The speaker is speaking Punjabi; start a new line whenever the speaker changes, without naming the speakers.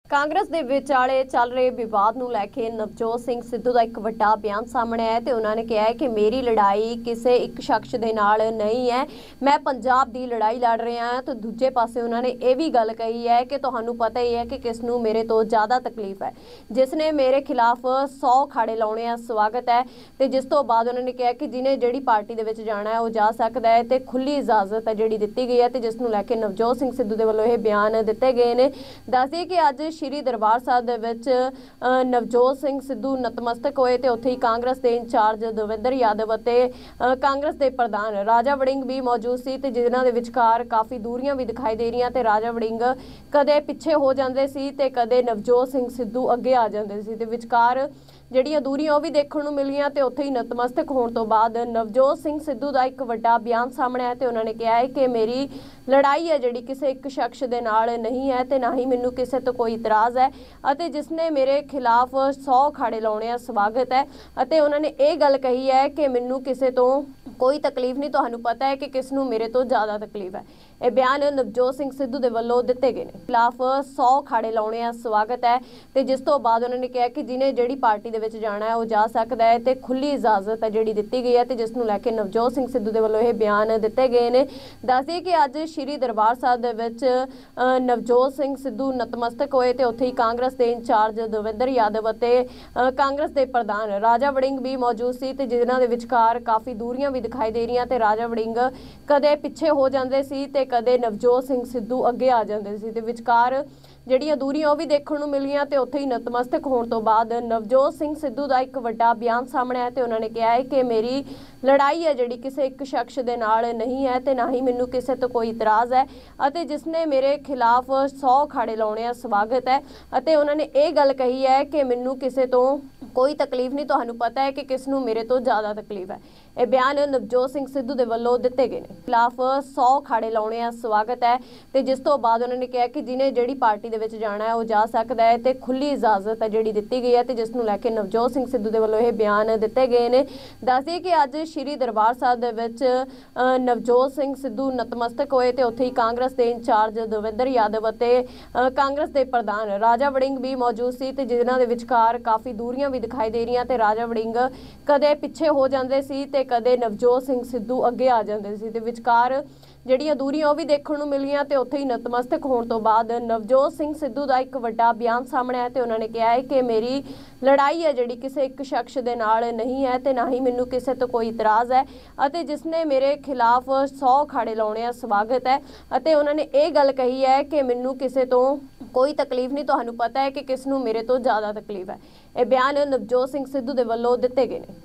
ਕਾਂਗਰਸ ਦੇ ਵਿਚਾਲੇ ਚੱਲ ਰਹੇ ਵਿਵਾਦ ਨੂੰ ਲੈ ਕੇ ਨਵਜੋਤ ਸਿੰਘ ਸਿੱਧੂ ਦਾ ਇੱਕ ਵੱਡਾ ਬਿਆਨ ਸਾਹਮਣੇ ਆਇਆ ਤੇ ਉਹਨਾਂ ਨੇ ਕਿਹਾ ਹੈ ਕਿ ਮੇਰੀ ਲੜਾਈ ਕਿਸੇ ਇੱਕ ਸ਼ਖਸ ਦੇ ਨਾਲ ਨਹੀਂ ਹੈ। ਮੈਂ ਪੰਜਾਬ ਦੀ ਲੜਾਈ ਲੜ ਰਿਹਾ ਹਾਂ। ਤੇ ਦੂਜੇ ਪਾਸੇ ਉਹਨਾਂ ਨੇ ਇਹ ਵੀ ਗੱਲ ਕਹੀ ਹੈ ਕਿ ਤੁਹਾਨੂੰ ਪਤਾ ਹੀ ਹੈ ਕਿ ਕਿਸ ਨੂੰ ਮੇਰੇ ਤੋਂ ਜ਼ਿਆਦਾ ਤਕਲੀਫ ਹੈ, ਜਿਸ ਨੇ ਮੇਰੇ ਖਿਲਾਫ 100 ਖਾੜੇ ਲਾਉਣੇ ਆ ਸਵਾਗਤ ਹੈ। ਤੇ ਜਿਸ ਤੋਂ ਬਾਅਦ ਉਹਨਾਂ ਨੇ ਕਿਹਾ ਕਿ ਜਿਹਨੇ ਜਿਹੜੀ ਪਾਰਟੀ ਦੇ ਵਿੱਚ ਜਾਣਾ ਹੈ ਉਹ ਜਾ ਸਕਦਾ ਹੈ ਤੇ ਖੁੱਲੀ ਇਜਾਜ਼ਤ ਹੈ ਜਿਹੜੀ ਦਿੱਤੀ ਗਈ ਹੈ। ਤੇ ਜਿਸ ਨੂੰ ਲੈ ਕੇ ਨਵਜੋਤ ਸਿੰਘ ਸਿੱਧੂ ਦੇ ਵੱਲੋਂ ਇਹ ਬਿਆਨ ਦਿੱਤੇ ਗਏ ਨੇ। ਦੱਸ ਦਈਏ ਕਿ ਅੱਜ ਸ਼੍ਰੀ ਦਰਬਾਰ ਸਾਹਿਬ ਦੇ ਵਿੱਚ ਨਵਜੋਤ ਸਿੰਘ ਸਿੱਧੂ ਨਤਮਸਤਕ ਹੋਏ ਤੇ ਉੱਥੇ ਹੀ ਕਾਂਗਰਸ ਦੇ ਇੰਚਾਰਜ ਦਵਿੰਦਰ ਯਾਦਵ ਅਤੇ ਕਾਂਗਰਸ ਦੇ ਪ੍ਰਧਾਨ ਰਾਜਾ ਵੜਿੰਗ ਵੀ ਮੌਜੂਦ ਸੀ ਤੇ ਜਿਨ੍ਹਾਂ ਦੇ ਵਿਚਕਾਰ ਕਾਫੀ ਦੂਰੀਆਂ ਵੀ ਦਿਖਾਈ ਦੇ ਰਹੀਆਂ ਤੇ ਰਾਜਾ ਵੜਿੰਗ ਕਦੇ ਪਿੱਛੇ ਹੋ ਜਾਂਦੇ ਸੀ ਤੇ ਕਦੇ ਨਵਜੋਤ ਸਿੰਘ ਸਿੱਧੂ ਅੱਗੇ ਆ ਜਾਂਦੇ ਸੀ ਤੇ ਵਿਚਕਾਰ ਜਿਹੜੀਆਂ ਦੂਰੀਆਂ ਉਹ ਵੀ ਦੇਖਣ ਨੂੰ ਮਿਲੀਆਂ ਤੇ ਉੱਥੇ ਹੀ ਨਤਮਸਤਕ ਹੋਣ ਤੋਂ ਬਾਅਦ ਨਵਜੋਤ ਸਿੰਘ ਸਿੱਧੂ ਦਾ ਇੱਕ ਵੱਡਾ ਬਿਆਨ ਸਾਹਮਣੇ ਆਇਆ ਤੇ ਉਹਨਾਂ ਨੇ ਕਿਹਾ ਹੈ ਕਿ ਮੇਰੀ ਲੜਾਈ ਹੈ ਜਿਹੜੀ ਕਿਸੇ ਇੱਕ ਸ਼ਖਸ ਦੇ ਨਾਲ ਨਹੀਂ ਹੈ ਤੇ ਨਾ ਹੀ ਮੈਨੂੰ ਕਿਸੇ ਤੋਂ ਕੋਈ ਇਤਰਾਜ਼ ਹੈ ਅਤੇ ਜਿਸ ਨੇ ਮੇਰੇ ਖਿਲਾਫ 100 ਖਾੜੇ ਲਾਉਣੇ ਆ ਸਵਾਗਤ ਹੈ। ਅਤੇ ਉਹਨਾਂ ਨੇ ਇਹ ਗੱਲ ਕਹੀ ਹੈ ਕਿ ਮੈਨੂੰ ਕਿਸੇ ਤੋਂ ਕੋਈ ਤਕਲੀਫ ਨਹੀਂ। ਤੁਹਾਨੂੰ ਪਤਾ ਹੈ ਕਿ ਕਿਸ ਨੂੰ ਮੇਰੇ ਤੋਂ ਜ਼ਿਆਦਾ ਤਕਲੀਫ ਹੈ। ਇਹ ਬਿਆਨ ਨਵਜੋਤ ਸਿੰਘ ਸਿੱਧੂ ਦੇ ਵੱਲੋਂ ਦਿੱਤੇ ਗਏ ਨੇ। ਖਿਲਾਫ 100 ਖਾੜੇ ਲਾਉਣੇ ਆ ਸਵਾਗਤ ਹੈ ਤੇ ਜਿਸ ਤੋਂ ਬਾਅਦ ਉਹਨਾਂ ਨੇ ਕਿਹਾ ਕਿ ਜਿਹਨੇ ਜਿਹੜੀ ਪਾਰਟੀ ਦੇ ਵਿੱਚ ਜਾਣਾ ਹੈ ਉਹ ਜਾ ਸਕਦਾ ਹੈ ਤੇ ਖੁੱਲੀ ਇਜਾਜ਼ਤ ਹੈ ਜਿਹੜੀ ਦਿੱਤੀ ਗਈ ਹੈ। ਤੇ ਜਿਸ ਨੂੰ ਲੈ ਕੇ ਨਵਜੋਤ ਸਿੰਘ ਸਿੱਧੂ ਦੇ ਵੱਲੋਂ ਇਹ ਬਿਆਨ ਦਿੱਤੇ ਗਏ ਨੇ। ਦੱਸ ਦਈਏ ਕਿ ਅੱਜ ਸ਼੍ਰੀ ਦਰਬਾਰ ਸਾਹਿਬ ਦੇ ਵਿੱਚ ਨਵਜੋਤ ਸਿੰਘ ਸਿੱਧੂ ਨਤਮਸਤਕ ਹੋਏ ਤੇ ਉੱਥੇ ਹੀ ਕਾਂਗਰਸ ਦੇ ਇੰਚਾਰਜ ਦਵਿੰਦਰ ਯਾਦਵ ਅਤੇ ਕਾਂਗਰਸ ਦੇ ਪ੍ਰਧਾਨ ਰਾਜਾ ਵੜਿੰਗ ਵੀ ਮੌਜੂਦ ਸੀ ਤੇ ਜਿਨ੍ਹਾਂ ਦੇ ਵਿਚਕਾਰ ਕਾਫੀ ਦੂਰੀਆਂ ਵੀ ਦਿਖਾਈ ਦੇ ਰਹੀਆਂ ਤੇ ਰਾਜਾ ਵੜਿੰਗ ਕਦੇ ਪਿੱਛੇ ਹੋ ਜਾਂਦੇ ਸੀ ਤੇ ਕਦੇ ਨਵਜੋਤ ਸਿੰਘ ਸਿੱਧੂ ਅੱਗੇ ਆ ਜਾਂਦੇ ਸੀ ਤੇ ਵਿਚਕਾਰ ਜਿਹੜੀਆਂ ਦੂਰੀਆਂ ਉਹ ਵੀ ਦੇਖਣ ਨੂੰ ਮਿਲੀਆਂ ਤੇ ਉੱਥੇ ਹੀ ਨਤਮਸਤਕ ਹੋਣ ਤੋਂ ਬਾਅਦ ਨਵਜੋਤ ਸਿੰਘ ਸਿੱਧੂ ਦਾ ਇੱਕ ਵੱਡਾ ਬਿਆਨ ਸਾਹਮਣੇ ਆਇਆ ਤੇ ਉਹਨਾਂ ਨੇ ਕਿਹਾ ਹੈ ਕਿ ਮੇਰੀ ਲੜਾਈ ਹੈ ਜਿਹੜੀ ਕਿਸੇ ਇੱਕ ਸ਼ਖਸ ਦੇ ਨਾਲ ਨਹੀਂ ਹੈ ਤੇ ਨਾ ਹੀ ਮੈਨੂੰ ਕਿਸੇ ਤੋਂ ਕੋਈ ਇਤਰਾਜ਼ ਹੈ ਅਤੇ ਜਿਸ ਨੇ ਮੇਰੇ ਖਿਲਾਫ 100 ਖਾੜੇ ਲਾਉਣੇ ਆ ਸਵਾਗਤ ਹੈ। ਅਤੇ ਉਹਨਾਂ ਨੇ ਇਹ ਗੱਲ ਕਹੀ ਹੈ ਕਿ ਮੈਨੂੰ ਕਿਸੇ ਤੋਂ ਕੋਈ ਤਕਲੀਫ ਨਹੀਂ। ਤੁਹਾਨੂੰ ਪਤਾ ਹੈ ਕਿ ਕਿਸ ਨੂੰ ਮੇਰੇ ਤੋਂ ਜ਼ਿਆਦਾ ਤਕਲੀਫ ਹੈ। ਇਹ ਬਿਆਨ ਨਵਜੋਤ ਸਿੰਘ ਸਿੱਧੂ ਦੇ ਵੱਲੋਂ ਦਿੱਤੇ ਗਏ ਨੇ। ਖਿਲਾਫ 100 ਖਾੜੇ ਲਾਉਣੇ ਆ ਸਵਾਗਤ ਹੈ ਤੇ ਜਿਸ ਤੋਂ ਬਾਅਦ ਉਹਨਾਂ ਨੇ ਕਿਹਾ ਕਿ ਜਿਹਨੇ ਜਿਹੜੀ ਪਾਰਟੀ ਦੇ ਵਿੱਚ ਜਾਣਾ ਹੈ ਉਹ ਜਾ ਸਕਦਾ ਹੈ ਤੇ ਖੁੱਲੀ ਇਜਾਜ਼ਤ ਹੈ ਜਿਹੜੀ ਦਿੱਤੀ ਗਈ ਹੈ। ਤੇ ਜਿਸ ਨੂੰ ਲੈ ਕੇ ਨਵਜੋਤ ਸਿੰਘ ਸਿੱਧੂ ਦੇ ਵੱਲੋਂ ਇਹ ਬਿਆਨ ਦਿੱਤੇ ਗਏ ਨੇ। ਦੱਸ ਦਈਏ ਕਿ ਅੱਜ ਸ਼੍ਰੀ ਦਰਬਾਰ ਸਾਹਿਬ ਦੇ ਵਿੱਚ ਨਵਜੋਤ ਸਿੰਘ ਸਿੱਧੂ ਨਤਮਸਤਕ ਹੋਏ ਤੇ ਉੱਥੇ ਹੀ ਕਾਂਗਰਸ ਦੇ ਇੰਚਾਰਜ ਦਵਿੰਦਰ ਯਾਦਵ ਅਤੇ ਕਾਂਗਰਸ ਦੇ ਪ੍ਰਧਾਨ ਰਾਜਾ ਵੜਿੰਗ ਵੀ ਮੌਜੂਦ ਸੀ ਤੇ ਜਿਨ੍ਹਾਂ ਦੇ ਵਿਚਕਾਰ ਕਾਫੀ ਦੂਰੀਆਂ ਵੀ ਦਿਖਾਈ ਦੇ ਰਹੀਆਂ ਤੇ ਰਾਜਾ ਵੜਿੰਗ ਕਦੇ ਪਿੱਛੇ ਹੋ ਜਾਂਦੇ ਸੀ ਤੇ ਕਦੇ ਨਵਜੋਤ ਸਿੰਘ ਸਿੱਧੂ ਅੱਗੇ ਆ ਜਾਂਦੇ ਸੀ ਤੇ ਵਿਚਕਾਰ ਜਿਹੜੀਆਂ ਦੂਰੀਆਂ ਉਹ ਵੀ ਦੇਖਣ ਨੂੰ ਮਿਲੀਆਂ ਤੇ ਉੱਥੇ ਹੀ ਨਤਮਸਤਕ ਹੋਣ ਤੋਂ ਬਾਅਦ ਨਵਜੋਤ ਸਿੰਘ ਸਿੱਧੂ ਦਾ ਇੱਕ ਵੱਡਾ ਬਿਆਨ ਸਾਹਮਣੇ ਆਇਆ ਤੇ ਉਹਨਾਂ ਨੇ ਕਿਹਾ ਹੈ ਕਿ ਮੇਰੀ ਲੜਾਈ ਹੈ ਜਿਹੜੀ ਕਿਸੇ ਇੱਕ ਸ਼ਖਸ ਦੇ ਨਾਲ ਨਹੀਂ ਹੈ ਤੇ ਨਾ ਹੀ ਮੈਨੂੰ ਕਿਸੇ ਤੋਂ ਕੋਈ ਇਤਰਾਜ਼ ਹੈ ਅਤੇ ਜਿਸ ਨੇ ਮੇਰੇ ਖਿਲਾਫ 100 ਖਾੜੇ ਲਾਉਣੇ ਆ ਸਵਾਗਤ ਹੈ। ਅਤੇ ਉਹਨਾਂ ਨੇ ਇਹ ਗੱਲ ਕਹੀ ਹੈ ਕਿ ਮੈਨੂੰ ਕਿਸੇ ਤੋਂ ਕੋਈ ਤਕਲੀਫ ਨਹੀਂ। ਤੁਹਾਨੂੰ ਪਤਾ ਹੈ ਕਿ ਕਿਸ ਨੂੰ ਮੇਰੇ ਤੋਂ ਜ਼ਿਆਦਾ ਤਕਲੀਫ ਹੈ। ਇਹ ਬਿਆਨ ਨਵਜੋਤ ਸਿੰਘ ਸਿੱਧੂ ਦੇ ਵੱਲੋਂ ਦਿੱਤੇ ਗਏ ਨੇ।